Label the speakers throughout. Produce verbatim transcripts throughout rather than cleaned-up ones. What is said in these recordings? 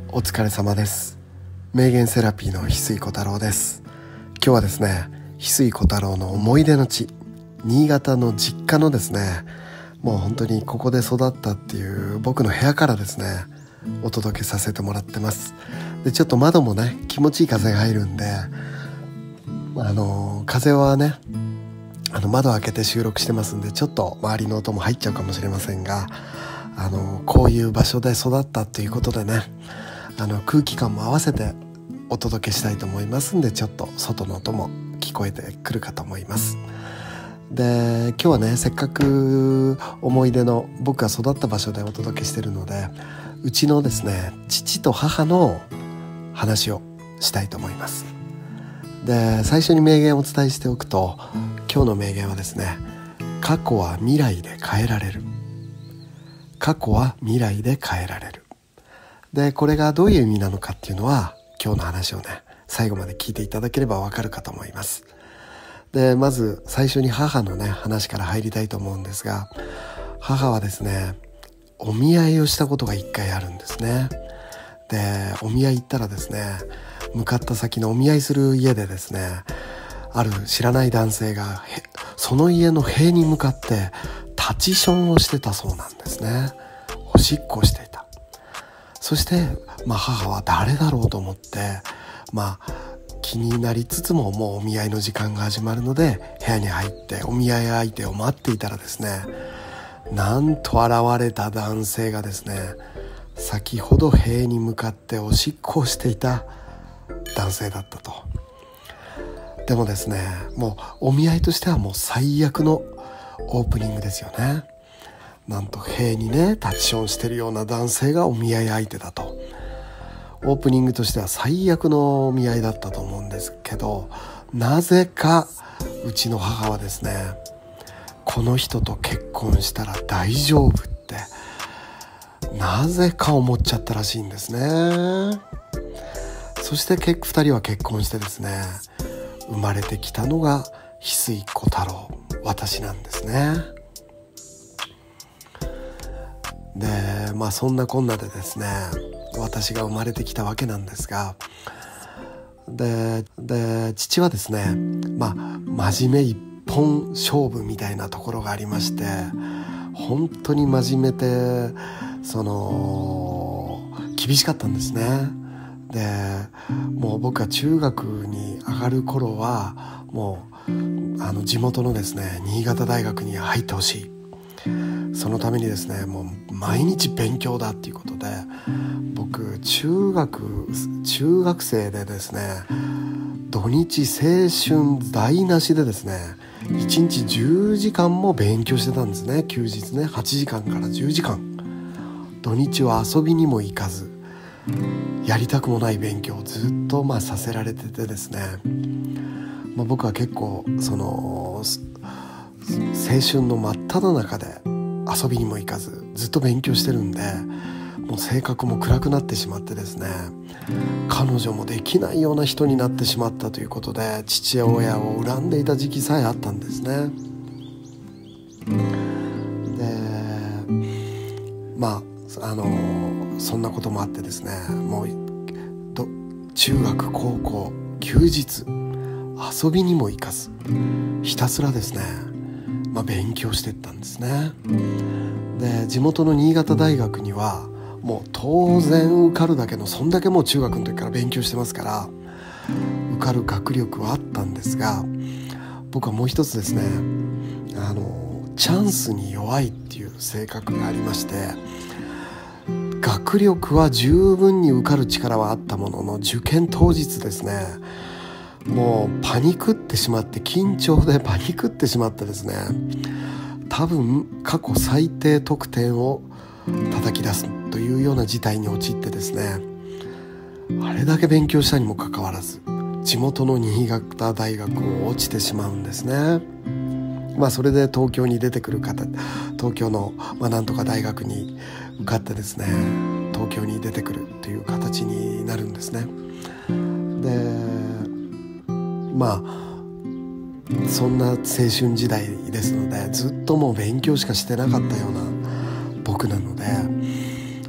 Speaker 1: お疲れ様です。名言セラピーの翡翠小太郎です。今日はですね、翡翠小太郎の思い出の地、新潟の実家のですね、もう本当にここで育ったっていう僕の部屋からですね、お届けさせてもらってます。で、ちょっと窓もね、気持ちいい風が入るんで、あの風はね、あの窓を開けて収録してますんで、ちょっと周りの音も入っちゃうかもしれませんが、あのこういう場所で育ったっていうことでね、あの空気感も合わせてお届けしたいと思いますんで、ちょっと外の音も聞こえてくるかと思います。で、今日はね、せっかく思い出の僕が育った場所でお届けしてるので、うちのですね、父と母の話をしたいと思います。で、最初に名言をお伝えしておくと、今日の名言はですね、過去は未来で変えられる。過去は未来で変えられる。で、これがどういう意味なのかっていうのは、今日の話をね、最後まで聞いていただければわかるかと思います。で、まず最初に母のね、話から入りたいと思うんですが、母はですね、お見合いをしたことが一回あるんですね。で、お見合い行ったらですね、向かった先のお見合いする家でですね、ある知らない男性がその家の塀に向かって立ちションをしてたそうなんですね。おしっこをしていた。そして、まあ、母は誰だろうと思って、まあ、気になりつつも、もうお見合いの時間が始まるので部屋に入ってお見合い相手を待っていたらですね、なんと現れた男性がですね、先ほど塀に向かっておしっこをしていた男性だったと。でもですね、もうお見合いとしてはもう最悪のオープニングですよね。なんと塀にね、タッチションしてるような男性がお見合い相手だと。オープニングとしては最悪のお見合いだったと思うんですけど、なぜかうちの母はですね、この人と結婚したら大丈夫ってなぜか思っちゃったらしいんですね。そしてふたりは結婚してですね、生まれてきたのが翡翠小太郎、私なんですね。で、まあそんなこんなでですね、私が生まれてきたわけなんですが、で、で父はですね、まあ真面目一本勝負みたいなところがありまして、本当に真面目で、その厳しかったんですね。で、もう僕が中学に上がる頃は、もうあの地元のですね、新潟大学に入ってほしい、そのためにですね、もう毎日勉強だっていうことで、僕中学中学生でですね、土日青春台無しでですね、いちにちじゅうじかんも勉強してたんですね。休日ね、はちじかんからじゅうじかん、土日は遊びにも行かず、やりたくもない勉強をずっとまあさせられててですね、まあ、僕は結構その青春の真っ只中で遊びにも行かずずっと勉強してるんで、もう性格も暗くなってしまってですね、彼女もできないような人になってしまったということで、父親を恨んでいた時期さえあったんですね。で、まああのそんなこともあってですね、もうど中学高校休日遊びにも行かず、ひたすらですね、まあ、勉強していったんですね。で、地元の新潟大学にはもう当然受かるだけの、そんだけもう中学の時から勉強してますから、受かる学力はあったんですが、僕はもう一つですね、あのチャンスに弱いっていう性格がありまして、学力は十分に受かる力はあったものの、受験当日ですね、もうパニクってしまって、緊張でパニクってしまってですね、多分過去最低得点を叩き出すというような事態に陥ってですね、あれだけ勉強したにもかかわらず地元の新潟大学を落ちてしまうんですね。まあそれで東京に出てくる方、東京のまあなんとか大学に受かってですね、東京に出てくるという形になるんですね。で、まあそんな青春時代ですので、ずっともう勉強しかしてなかったような僕なので、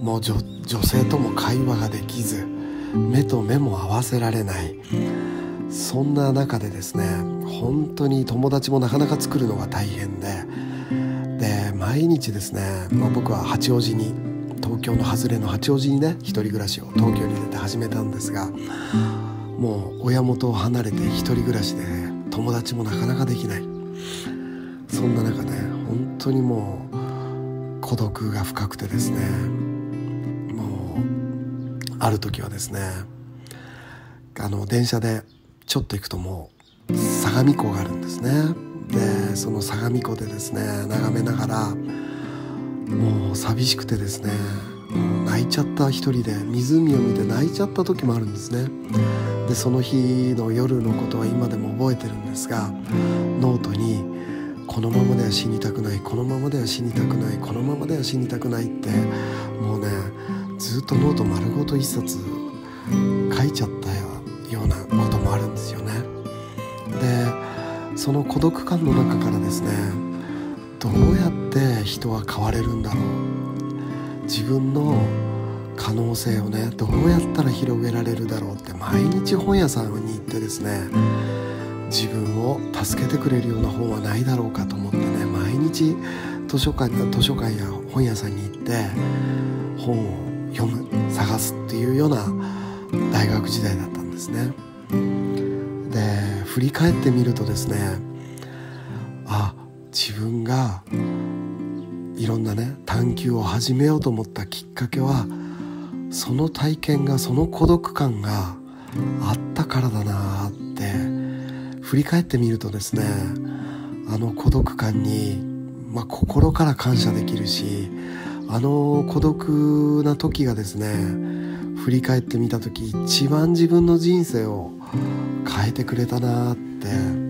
Speaker 1: もう 女, 女性とも会話ができず、目と目も合わせられない、そんな中でですね、本当に友達もなかなか作るのが大変で、で毎日ですね、まあ、僕は八王子に、東京の外れの八王子にね、一人暮らしを東京に出て始めたんですが、もう親元を離れて一人暮らしで友達もなかなかできない、そんな中ね、本当にもう孤独が深くてですね、もうある時はですね、あの電車でちょっと行くともう相模湖があるんですね。でその相模湖でですね、眺めながらもう寂しくてですね、もう泣いちゃった、一人で湖を見て泣いちゃった時もあるんですね。でその日の夜のことは今でも覚えてるんですが、ノートにこのままでは死にたくない、このままでは死にたくない、このままでは死にたくないって、もうね、ずっとノート丸ごと一冊書いちゃったようなこともあるんですよね。でその孤独感の中からですね、どうやって人は変われるんだろう、自分の可能性をね、どうやったら広げられるだろうって毎日本屋さんに行ってですね、自分を助けてくれるような本はないだろうかと思ってね、毎日図書館や図書館や本屋さんに行って本を読む、探すっていうような大学時代だったんですね。で振り返ってみるとですね、あ、自分がいろんなね探求を始めようと思ったきっかけは、その体験が、その孤独感があったからだなって振り返ってみるとですね、あの孤独感に、まあ、心から感謝できるし、あの孤独な時がですね、振り返ってみた時一番自分の人生を変えてくれたなって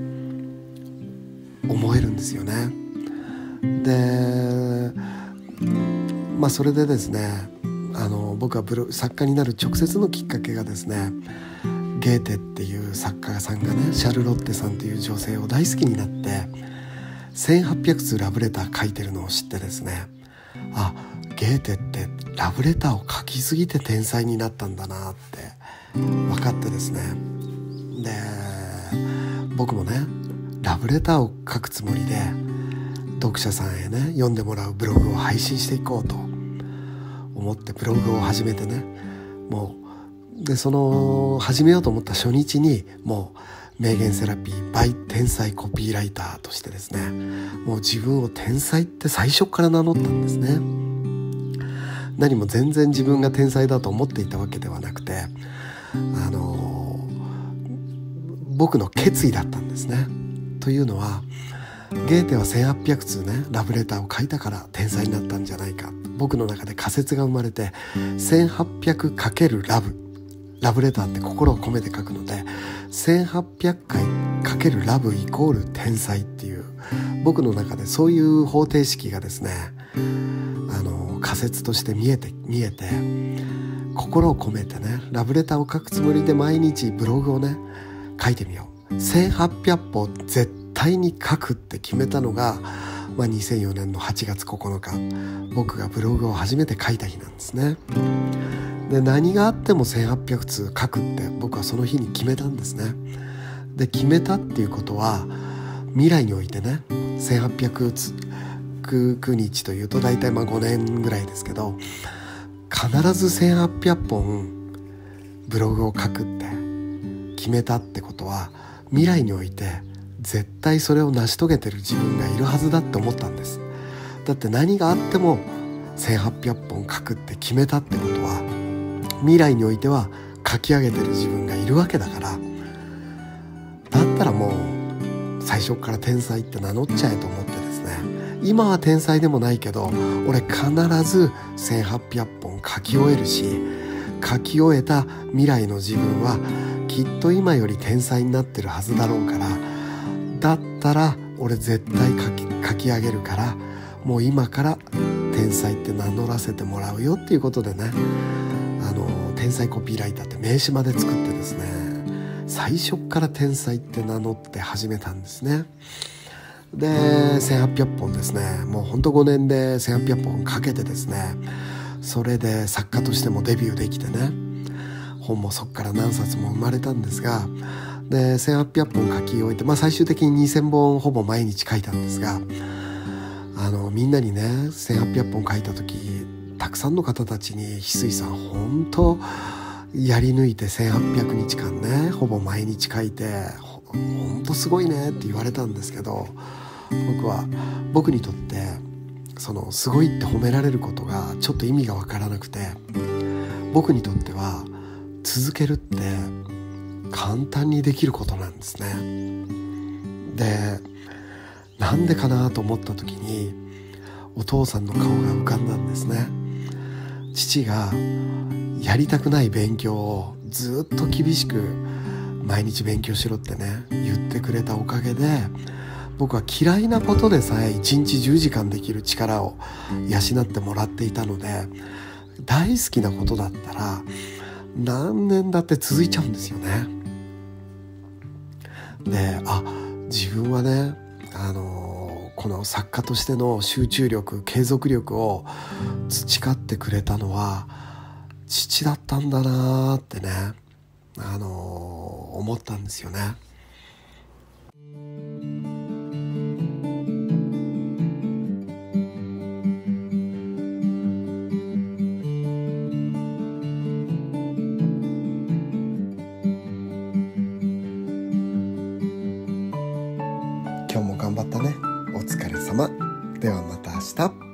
Speaker 1: 思えるんですよね。でまあそれでですね、あの僕はブロ作家になる直接のきっかけがですね、ゲーテっていう作家さんがね、シャルロッテさんという女性を大好きになってせんはっぴゃくつラブレター書いてるのを知ってですね、あ、ゲーテってラブレターを書きすぎて天才になったんだなって分かってですね、で僕もねラブレターを書くつもりで読者さんへね読んでもらうブログを配信していこうと思ってブログを始めてね、もうでその始めようと思った初日にもう名言セラピー by 天才コピーライターとしてですね、もう自分を天才って最初から名乗ったんですね。何も全然自分が天才だと思っていたわけではなくて、あの僕の決意だったんですね。というのは、ゲーテはせんはっぴゃくつねラブレターを書いたから天才になったんじゃないか、僕の中で仮説が生まれて、せんはっぴゃくかけるラブラブレターって心を込めて書くので、せんはっぴゃくかいかけるラブイコール天才っていう、僕の中でそういう方程式がですね、あの仮説として見えて見えて心を込めてねラブレターを書くつもりで毎日ブログをね書いてみよう、せんはっぴゃくぽ絶対に書くって決めたのが、まあ、にせんよねんのはちがつここのか、僕がブログを初めて書いた日なんですね。で何があってもせんはっぴゃくつ書くって僕はその日に決めたんですね。で決めたっていうことは、未来においてねせんはっぴゃくにちというと大体まあごねんぐらいですけど、必ずせんはっぴゃくぽんブログを書くって決めたってことは、未来において絶対それを成し遂げてる自分がいるはずだって思ったんです。だって何があってもせんはっぴゃくぽん書くって決めたってことは、未来においては書き上げてる自分がいるわけだから、だったらもう最初から天才って名乗っちゃえと思ってですね、今は天才でもないけど俺必ずせんはっぴゃくぽん書き終えるし、書き終えた未来の自分はきっと今より天才になってるはずだろうから、だったら俺絶対書き、書き上げるから、もう今から天才って名乗らせてもらうよっていうことでね、あの天才コピーライターって名刺まで作ってですね、最初から天才って名乗って始めたんですね。でせんはっぴゃくぽんですね、もうほんとごねんでせんはっぴゃくぽんかけてですね、 それで作家としてもデビューできてね、本もそこから何冊も生まれたんですが、でせんはっぴゃっぽん書き終えて、まあ、最終的ににせんぼんほぼ毎日書いたんですが、あのみんなにねせんはっぴゃっぽん書いた時、たくさんの方たちに翡翠さん本当やり抜いてせんはっぴゃくにちかんねほぼ毎日書いて本当すごいねって言われたんですけど、僕は僕にとってそのすごいって褒められることがちょっと意味がわからなくて、僕にとっては続けるって簡単にできることなんですね。で、なんでかなと思った時にお父さんの顔が浮かんだんですね。父がやりたくない勉強をずっと厳しく毎日勉強しろってね言ってくれたおかげで、僕は嫌いなことでさえいちにちじゅうじかんできる力を養ってもらっていたので、大好きなことだったら何年だって続いちゃうんですよね。で、あ、自分はね、あのこの作家としての集中力、継続力を培ってくれたのは父だったんだなってね、あの思ったんですよね。今日も頑張ったね。お疲れ様。ではまた明日。